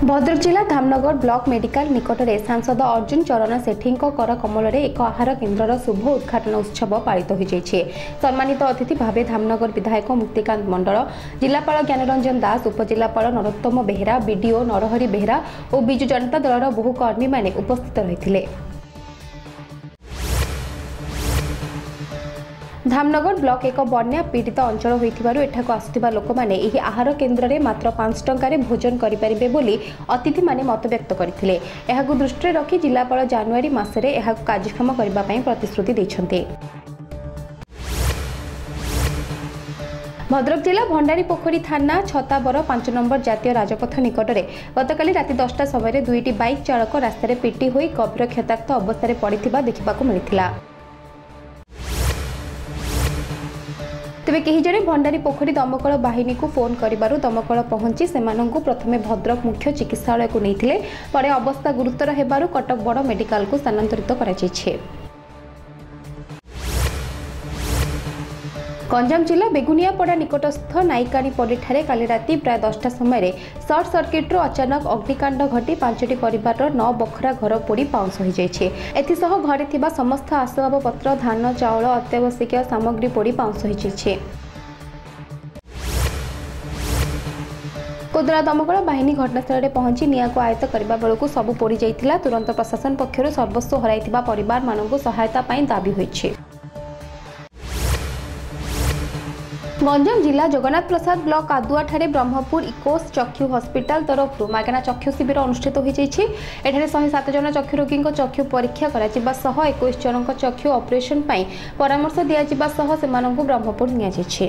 भद्रक जिला Dhamnagar block medical निकट में सांसद अर्जुन चरण सेठी कर कमल एक आहार केन्द्र शुभ उद्घाटन उत्सव पालित हो सम्मानित अतिथि भाव धामनगर विधायक मुक्तिकांत मंडल, जिलापाल ज्ञानरंजन दास, उपजिलापाल नरोत्तम बेहेरा, बीडीओ नरहरि बेहेरा और विजु जनता दलर बहु कर्मी माने उपस्थित रही। धामनगर ब्लॉक एक बन्या पीड़ित अंचल होइथिबारु एठाको आसुथिबा लोक माने एही आहार केन्द्र रे मात्र 5 टंकारे भोजन करि परिबे बोली अतिथि माने मत व्यक्त करथिले। एहाको दृष्टि रखी जिलापाल जनवरी मासरे एहाको कार्यक्रम करिबा पई प्रतिश्रुति दैछन्ते। भद्रक जिला भंडारीपोखरी थाना छताबर 5 नंबर जातीय राजपथ निकट में गतकाली राति 10टा समय दुईटी बाइक चालक रास्तार पिटी होई गभीर क्षताक्त अवस्था पड़िथिबा देखिबाकू मिलिथिला। तेबे कहीं जड़े भंडारीपोखरी दमकल बाहिनी को फोन करिबारु दमकल पहुंची सेमानंकु प्रथमे भद्रक मुख्य चिकित्सालय को नैथिले, परे अवस्था गुरुतर हेबारु कटक बड़ मेडिकल को स्थानांतरित कराଯାଇଛି। गंजाम जिला बेगुनियापड़ा निकटस्थ नाईकानी पड़ीठारे काली राति प्राय 10टा समय सर्ट सर्किट्रु अचानक अग्निकांड घटी 5टी परिवार 9 बखरा घर पोड़ी पाउंस हो जाइछे। एथिसह घरे थिबा समस्त आसबाबपत्र, धान, चाउल, अत्यावश्यक सामग्री पोड़ी पाउंस हो जाइछे। कोदरा दमकल बाहिनी घटनास्थल पहुंची निया को आयत्त करबा बेलकु सबु पोड़ी जाइथिला। तुरंत प्रशासन पक्षरु सर्वस्व हराइथिबा परिवार मानकु सहायता पई दाबी होइछे। गंजाम जिला जगन्नाथ प्रसाद ब्लॉक आदुआ ठारे ब्रह्मपुर इकोस चक्षु हॉस्पिटल तरफ मागना चक्षु शिविर अनुष्ठित हो जाइछि। एठारे 107 जन चक्षु रोगी चक्षु परीक्षा करा जिबा सह 21 जन चक्षु ऑपरेशन पई परामर्श दिया जिबा सह सेमानंकु ब्रह्मपुर निया जाइछि।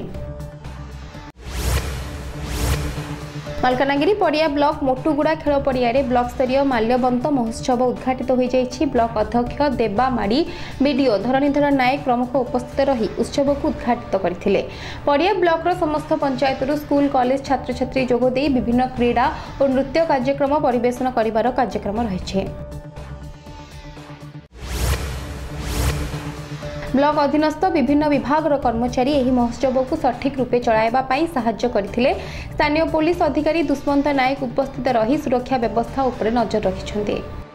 मालकानगिरी पड़िया ब्लॉक मोटुगुड़ा खेल पड़िया ब्लॉक स्तरीय माल्यबंत महोत्सव उद्घाटित हो जाइछि। ब्लॉक अध्यक्ष देबा माड़ी, बीडीओ धरणीधर नायक प्रमुख उपस्थित रही उत्सव को उद्घाटित करथिले। पड़िया ब्लॉक समस्त पंचायतरू स्कूल कॉलेज छात्र छात्री जोग देई विभिन्न क्रीड़ा और नृत्य कार्यक्रम परिवेशन करिवार कार्यक्रम रहिछि। ब्लॉक अधीनस्थ विभिन्न विभाग कर्मचारी एही महोत्सव को सठिक रूपे चलाइबा पई सहायता करथिले। स्थानीय पुलिस अधिकारी दुष्मंत नायक उपस्थित रही सुरक्षा व्यवस्था उपरे नजर रखिछन्ते।